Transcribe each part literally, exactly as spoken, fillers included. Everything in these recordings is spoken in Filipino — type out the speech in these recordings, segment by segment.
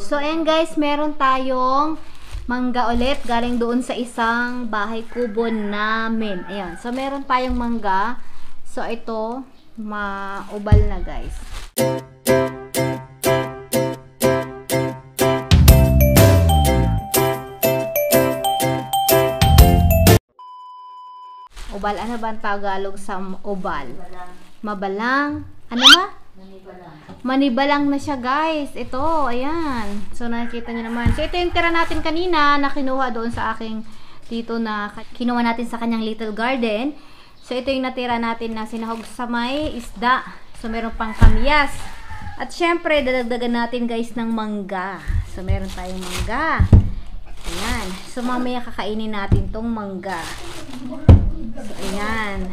So, ayan guys, meron tayong mangga ulit. Galing doon sa isang bahay kubo namin. Ayan. So, meron tayong mangga. So, ito, maubal na guys. Ubal, ano ba ang Tagalog sa ubal? Mabalang. Ano ba? Manibalang. Manibalang na siya guys. Ito, ayan. So, nakikita niyo naman. So, ito yung tira natin kanina na kinuha doon sa aking tito na kinuha natin sa kanyang little garden. So, ito yung natira natin na sinahog sa may isda. So, meron pang kamyas. At syempre, dadagdagan natin guys ng mangga. So, meron tayong mangga. Ayan. So, mamaya kakainin natin tong mangga. So, ayan.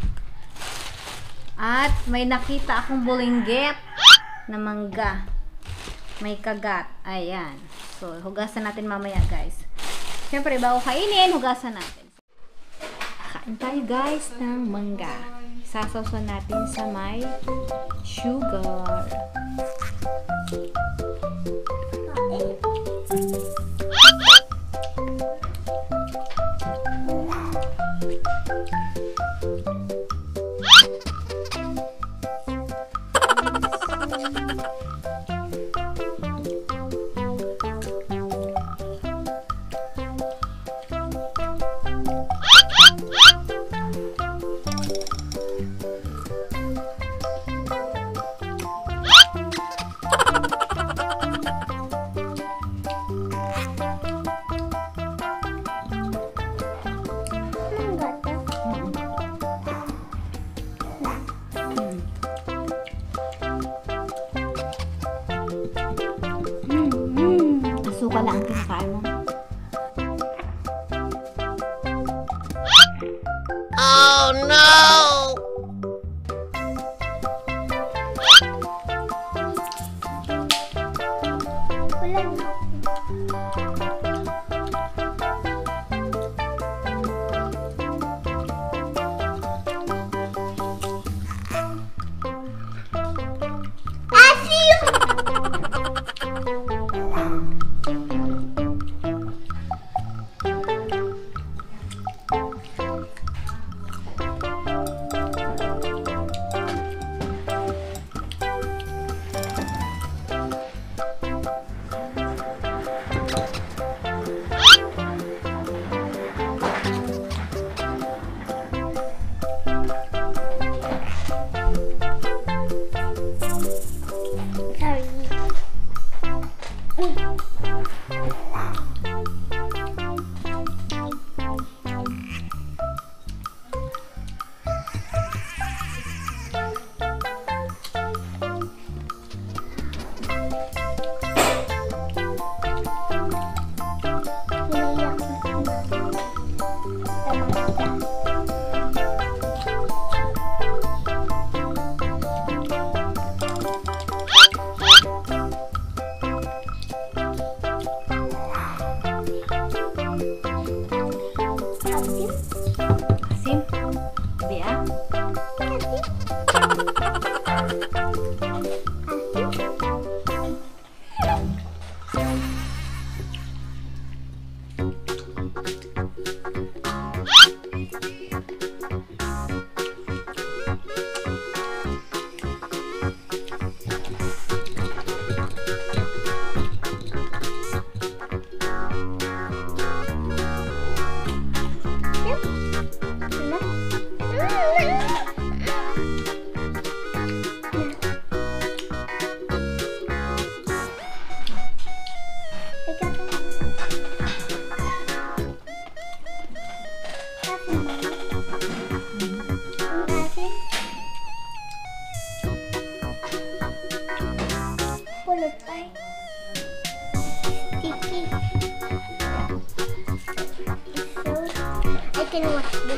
At may nakita akong bulinggit na mangga. May kagat. Ayan. So, hugasan natin mamaya guys. Siyempre, bago kainin, hugasan natin. Kain tayo guys ng mangga. Sasawsan natin sa may sugar. Suka lang ang kinakain mo. Oh no! Wala na. Asim! Asim? Di ah? Pulot ay sticky. So, I can wash this.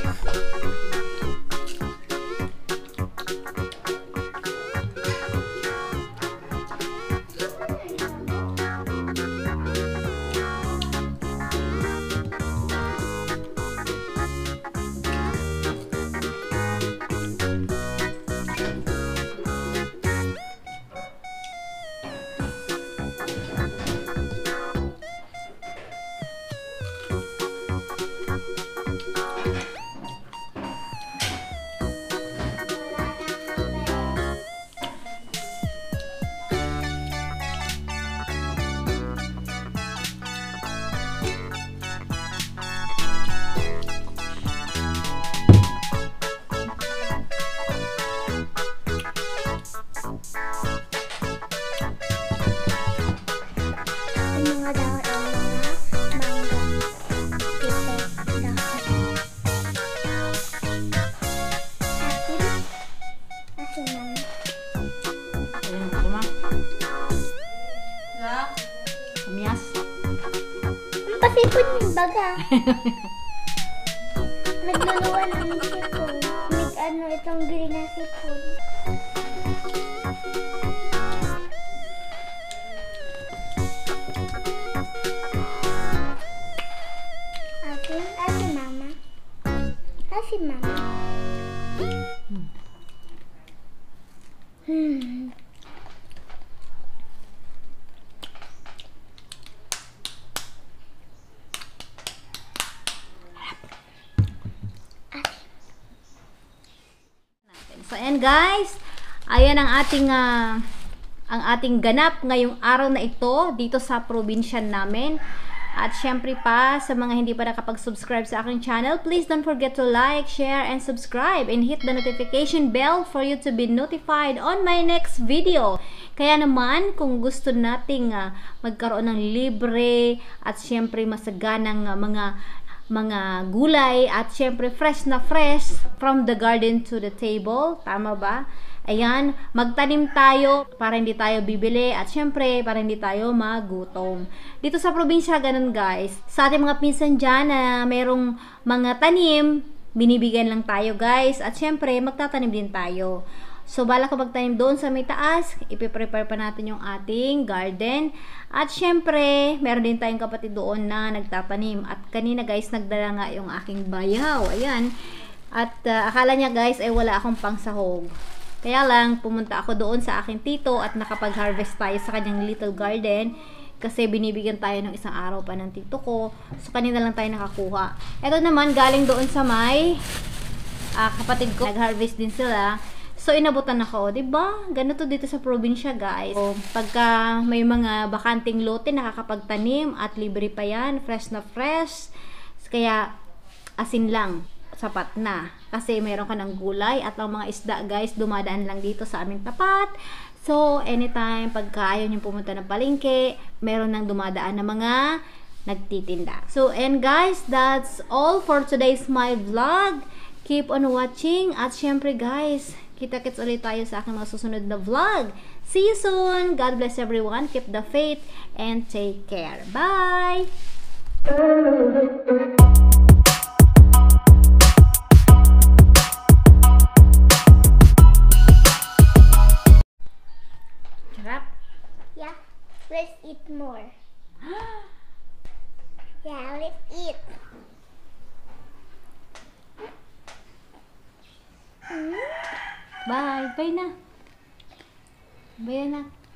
Kamyas. Ang pasipon yung baga. Nagluluwa ng sipon. Nag ano itong green na sipon. Ate, ate mama. Ate mama. Hmm. So, ayan guys. Ayan ang ating ah, ang ating ganap ngayong araw na ito dito sa probinsya namin. At syempre pa, sa mga hindi pa nakapag-subscribe sa aking channel, please don't forget to like, share, and subscribe. And hit the notification bell for you to be notified on my next video. Kaya naman, kung gusto nating uh, magkaroon ng libre at syempre masaganang uh, mga mga gulay at syempre fresh na fresh from the garden to the table, tama ba? Ayan, magtanim tayo para hindi tayo bibili at syempre para hindi tayo magutom. Dito sa probinsya, ganun guys. Sa ating mga pinsan dyan na merong mga tanim, binibigyan lang tayo guys. At syempre, magtatanim din tayo. So, bala ko magtanim doon sa may taas, ipiprepare pa natin yung ating garden. At syempre, meron din tayong kapatid doon na nagtatanim. At kanina guys, nagdala nga yung aking bayaw. Ayan. At uh, akala niya guys, ay wala akong pangsahog. Kaya lang, pumunta ako doon sa aking tito at nakapag-harvest tayo sa kanyang little garden kasi binibigyan tayo ng isang araw pa ng tito ko. So, kanina lang tayo nakakuha. Ito naman, galing doon sa may uh, kapatid ko. Nag-harvest din sila. So, inabutan ako. Diba? Ganito dito sa probinsya, guys. So, pagka may mga bakanting lote, nakakapagtanim at libre pa yan. Fresh na fresh. Kaya, asin lang. Sapat na. Kasi meron ka ng gulay at ang mga isda guys, dumadaan lang dito sa aming tapat. So, anytime, pagka ayaw nyo pumunta ng palengke, meron nang dumadaan na mga nagtitinda. So, and guys, that's all for today's my vlog. Keep on watching. At syempre guys, kita-kits ulit tayo sa aking mga susunod na vlog. See you soon. God bless everyone. Keep the faith and take care. Bye! Yeah, let's eat more. Yeah, let's eat. Bye! Bye na! Bye na!